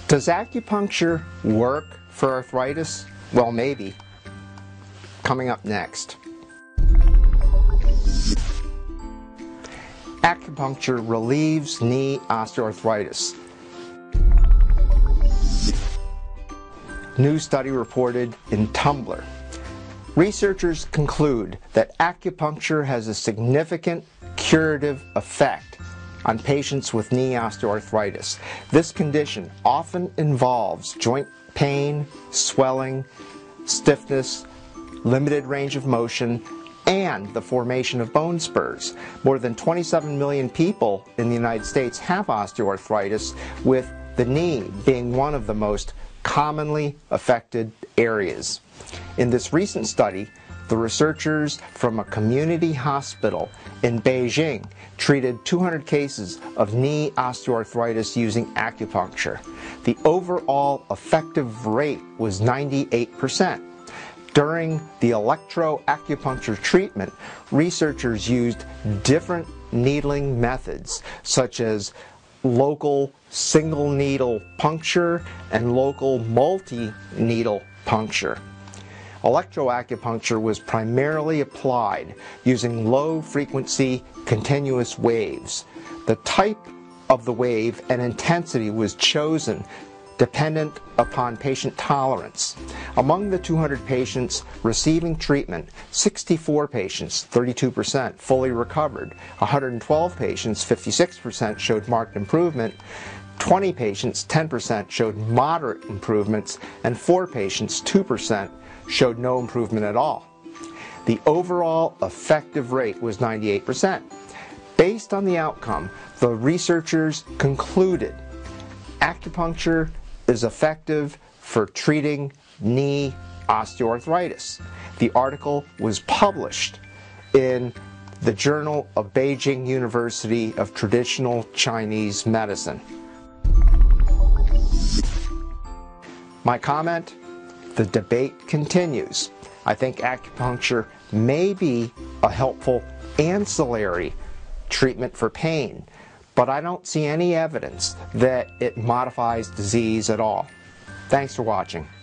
Does acupuncture work for arthritis? Well, maybe. Coming up next. Acupuncture relieves knee osteoarthritis. New study reported in TMblr. Researchers conclude that acupuncture has a significant curative effect on patients with knee osteoarthritis. This condition often involves joint pain, swelling, stiffness, limited range of motion, and the formation of bone spurs. More than 27 million people in the United States have osteoarthritis, with the knee being one of the most commonly affected areas. In this recent study, the researchers from a community hospital in Beijing treated 200 cases of knee osteoarthritis using acupuncture. The overall effective rate was 98%. During the electroacupuncture treatment, researchers used different needling methods, such as local single needle puncture and local multi-needle puncture. Electroacupuncture was primarily applied using low-frequency continuous waves. The type of the wave and intensity was chosen dependent upon patient tolerance. Among the 200 patients receiving treatment, 64 patients, 32%, fully recovered. 112 patients, 56%, showed marked improvement. 20 patients, 10%, showed moderate improvements, and 4 patients, 2%, showed no improvement at all. The overall effective rate was 98%. Based on the outcome, the researchers concluded acupuncture is effective for treating knee osteoarthritis. The article was published in the Journal of Beijing University of Traditional Chinese Medicine. My comment? The debate continues. I think acupuncture may be a helpful ancillary treatment for pain, but I don't see any evidence that it modifies disease at all. Thanks for watching.